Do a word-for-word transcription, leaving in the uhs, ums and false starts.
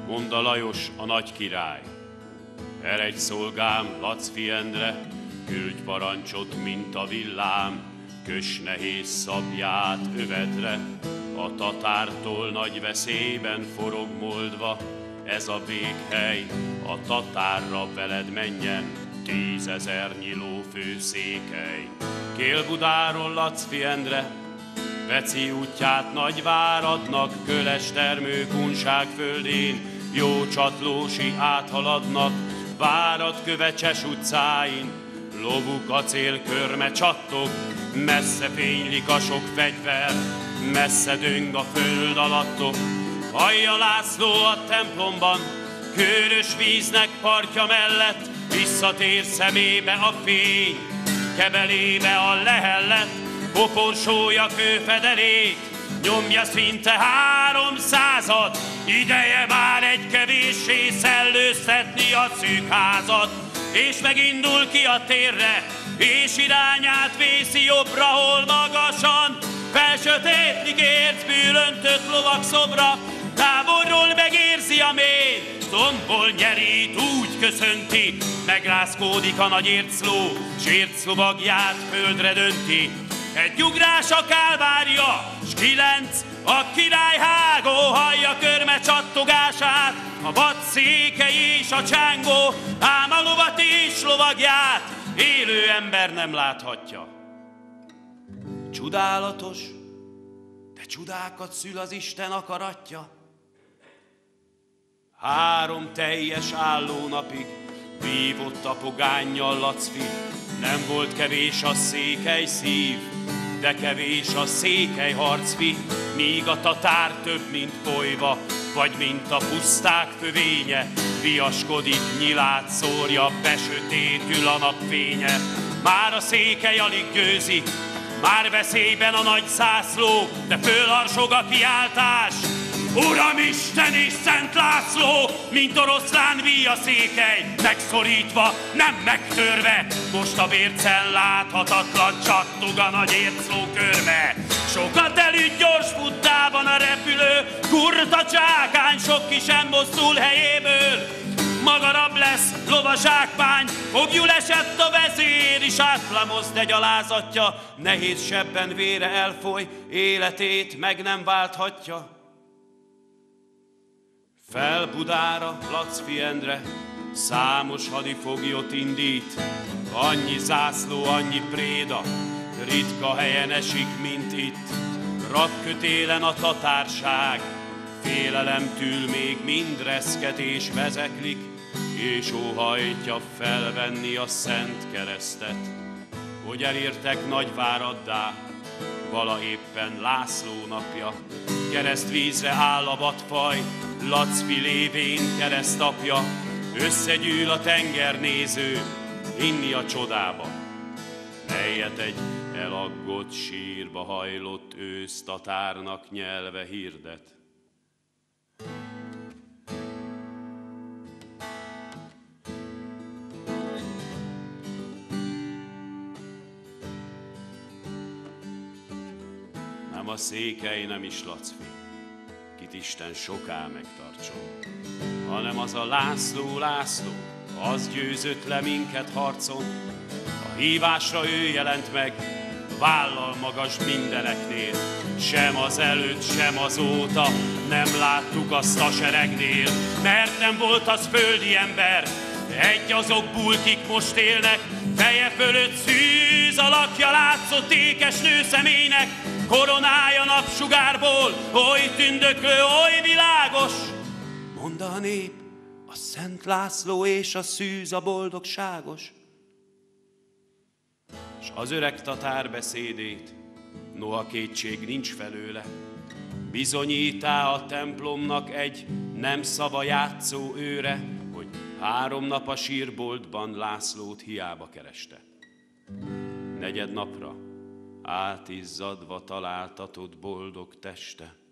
mondta Lajos a nagy király. Eredj szolgám, Lacfi Endre, küldj parancsot, mint a villám, köss nehéz szabját övedre, a tatártól nagy veszélyben forog moldva, ez a véghely, a tatárra veled menjen, tízezernyi lófőszékely. Kélbudáról, Lacfi Endre, Veci útját Nagyváradnak, köles termő Kunság földén, jó csatlósi áthaladnak, Várad Kövecses utcáin, lovuk acélkörme csattog, messze fénylik a sok fegyver, messze döng a föld alattok. Hallja László a templomban, kőrös víznek partja mellett, visszatér szemébe a fény, kebelébe a lehellet, koporsója kőfedelék, nyomja szinte háromszázat, ideje már egy kevéssé szellőztetni a szűk házat, és megindul ki a térre, és irányát vészi jobbra, hol magasan felsötétlik ércből öntött lovak szobra, távolról megérzi a mély, tombol nyerít, úgy köszönti, megrázkódik a nagy ércló, s érclovagját földre dönti. Egy ugrás a Kálvárja, s kilenc a király hágó, hallja körme csattogását, a vad székely és a csángó, ám a lovat és lovagját élő ember nem láthatja. Csodálatos, de csodákat szül az Isten akaratja. Három teljes állónapig vívott a pogánnyal Lacfi, nem volt kevés a székely szív, de kevés a székely harcfi, míg a tatár több, mint folyva, vagy mint a puszták fövénye, viaskodik, nyilát szórja, besötétül a napfénye. Már a székely alig győzi, már veszélyben a nagy zászló, de fölharsog a kiáltás. Uramisten és Szent László, mint oroszlán víj a székely, megszorítva, nem megtörve, most a vércen láthatatlan csattog a nagy ércló körme. Sokat elüt gyors futtában a repülő, kurta csákány, sok ki sem mozdul helyéből. Magarabb lesz lovazsákmány, fogjul esett a vezér, is átlamozt egy alázatja, nehéz sebben vére elfoly, életét meg nem válthatja. Fel Budára, Lacfi Endre, számos hadifoglyot indít, annyi zászló, annyi préda, ritka helyen esik, mint itt. Rabkötélen a tatárság, félelemtől még mind reszket és vezeklik, és óhajtja felvenni a szent keresztet. Hogy elértek Nagyváraddá, vala éppen László napja, keresztvízre áll a vadfaj, Lacfi lévén keresztapja, összegyűl a tengernéző, inni a csodába, melyet egy elaggott sírba hajlott ősz tatárnak nyelve hirdet. Nem a székely, nem is Lacfi, kit Isten soká megtartson, hanem az a László, László, az győzött le minket harcon. A hívásra ő jelent meg, vállal magas mindeneknél, sem az előtt, sem azóta nem láttuk azt a seregnél, mert nem volt az földi ember, egy azok bulkik most élnek, feje fölött szűz alakja látszott ékes nő személynek, koronája napsugárból, oly tündöklő, oly világos. Mondd a nép, a Szent László és a szűz a boldogságos. S az öreg tatár beszédét, noha kétség nincs felőle, bizonyítá a templomnak egy nem szava játszó őre, hogy három nap a sírboltban Lászlót hiába kereste. Negyed napra átizzadva találtatott boldog teste.